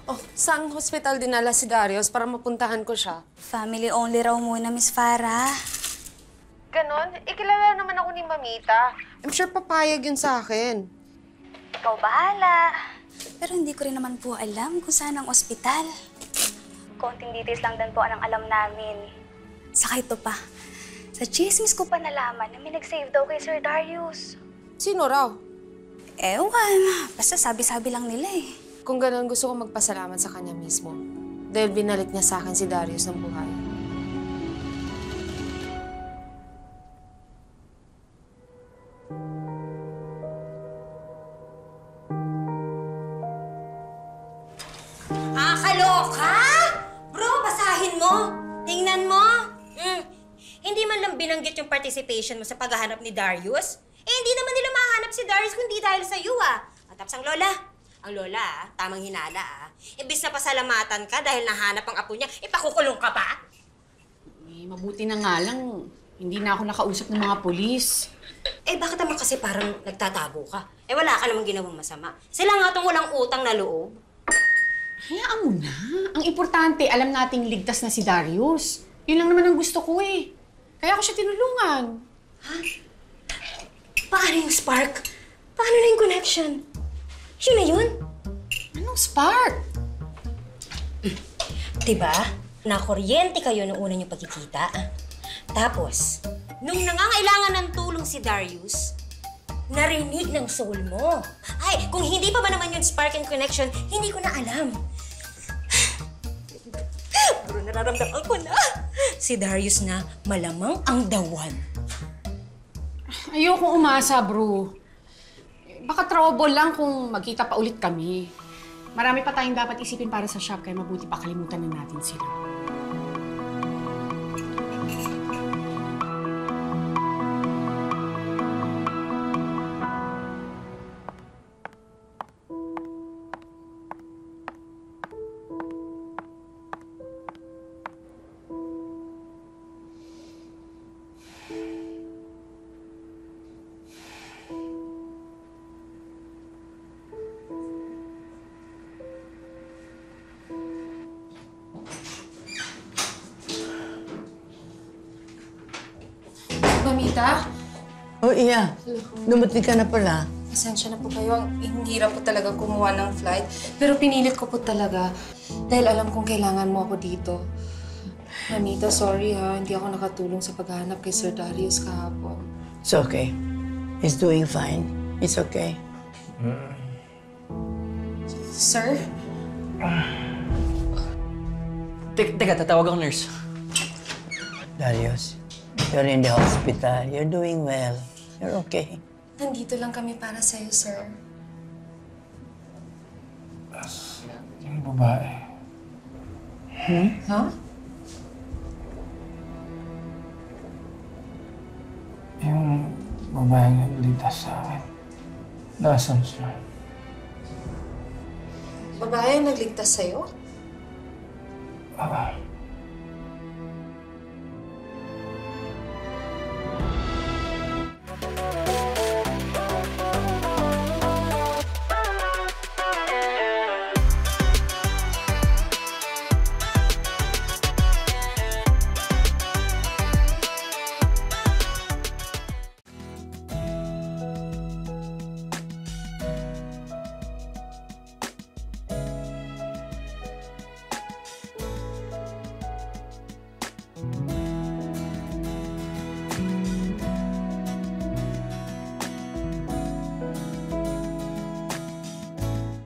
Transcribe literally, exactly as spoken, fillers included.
Oh, saang hospital dinala si Darius para mapuntahan ko siya? Family only raw muna, Miss Farah. Ganon? Ikilala naman ako ni Mamita. I'm sure papayag yun sa akin. Ikaw bahala. Pero hindi ko rin naman po alam kung saan ang ospital. Konting details lang din po ang alam namin. Saka ito pa. Sa chismis ko pa nalaman na may nag-save daw kay Sir Darius. Sino raw? Ewan. Basta sabi-sabi lang nila eh. Kung ganon, gusto ko magpasalamat sa kanya mismo. Dahil binalik niya sa akin si Darius ng buhay. Ah, kaloka? Bro, basahin mo. Tingnan mo. Mm. Hindi man lang binanggit yung participation mo sa paghahanap ni Darius. Eh, hindi naman nila mahanap si Darius kundi dahil sa iyo, ah. At tapos ang lola. Ang lola, ah, tamang hinala, ah. Imbis na pasalamatan ka dahil nahanap ang apo niya, ipakukulong ka pa? Eh, mabuti na nga lang, hindi na ako nakausap ng mga pulis. Eh, bakit naman kasi parang nagtatago ka? Eh, wala ka namang ginawang masama. Sila nga tong walang utang na loob. Hayaan mo na. Ang importante, alam nating ligtas na si Darius. Yun lang naman ang gusto ko eh. Kaya ako siya tinulungan. Ha? Paano yung spark? Paano na yung connection? Yun na yun? Anong spark? Diba? Nakuryente kayo nung una niyong pagkikita. Tapos, nung nangangailangan ng tulong si Darius, narinig ng soul mo. Ay, kung hindi pa ba naman yung spark and connection, hindi ko na alam. Pero nararamdaman ko na. Si Darius na malamang ang dawan. Ayokong umasa, bro. Baka trouble lang kung magkita pa ulit kami. Marami pa tayong dapat isipin para sa shop, kaya mabuti pa kalimutan na natin sila. Mamita? Oh, iya. Dumating ka na pala. Pasensya na po kayo. Ang hirap po talaga kumuha ng flight. Pero pinilit ko po talaga. Dahil alam kong kailangan mo ako dito. Mamita, sorry ha. Hindi ako nakatulong sa paghahanap kay Sir Darius kahapon. It's okay. He's doing fine. It's okay. Sir? Teka, teka, tatawag akong nurse. Darius, you're in the hospital. You're doing well. You're okay. Nandito lang kami para sa'yo, sir. Yung babae. Hmm? Ha? Yung babae naglitas sa akin. Nasaan siya? Babae ang nagligtas sa'yo? Ah,